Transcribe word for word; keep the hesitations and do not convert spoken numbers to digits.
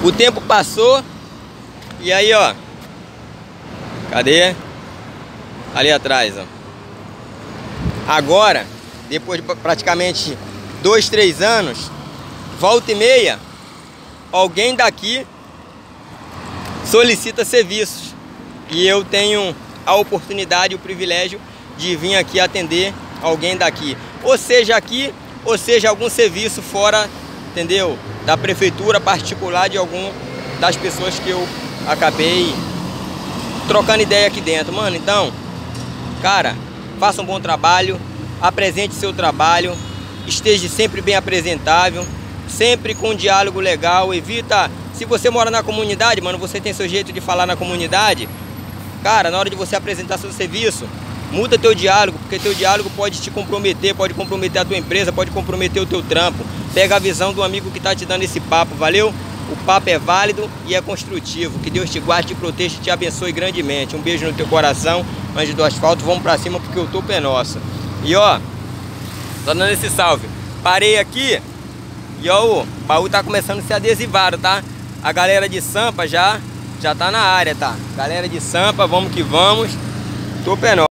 O tempo passou. E aí, ó. Cadê? Ali atrás, ó. Agora, depois de praticamente dois, três anos, volta e meia, alguém daqui solicita serviços. E eu tenho a oportunidade, o privilégio de vir aqui atender alguém daqui. Ou seja aqui, ou seja algum serviço fora, entendeu? Da prefeitura particular de algum das pessoas que eu acabei trocando ideia aqui dentro. Mano, então, cara, faça um bom trabalho, apresente seu trabalho, esteja sempre bem apresentável, sempre com um diálogo legal, evita... Se você mora na comunidade, mano, você tem seu jeito de falar na comunidade, cara, na hora de você apresentar seu serviço, muda teu diálogo, porque teu diálogo pode te comprometer, pode comprometer a tua empresa, pode comprometer o teu trampo. Pega a visão do amigo que tá te dando esse papo, valeu? O papo é válido e é construtivo. Que Deus te guarde, te proteja e te abençoe grandemente. Um beijo no teu coração, anjo do asfalto, vamos pra cima porque o topo é nosso. E ó, tô dando esse salve. Parei aqui e ó, o baú tá começando a ser adesivado, tá? A galera de Sampa já, já tá na área, tá? Galera de Sampa, vamos que vamos. Topo é nosso.